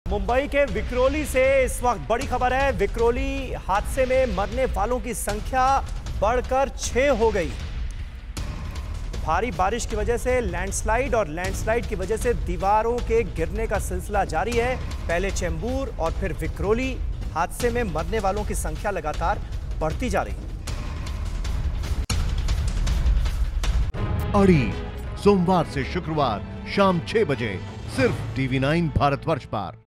मुंबई के विक्रोली से इस वक्त बड़ी खबर है। विक्रोली हादसे में मरने वालों की संख्या बढ़कर 6 हो गई। भारी बारिश की वजह से लैंडस्लाइड और लैंडस्लाइड की वजह से दीवारों के गिरने का सिलसिला जारी है। पहले चेंबूर और फिर विक्रोली हादसे में मरने वालों की संख्या लगातार बढ़ती जा रही है। अड़ी सोमवार से शुक्रवार शाम 6 बजे सिर्फ टीवी 9 भारतवर्ष पर।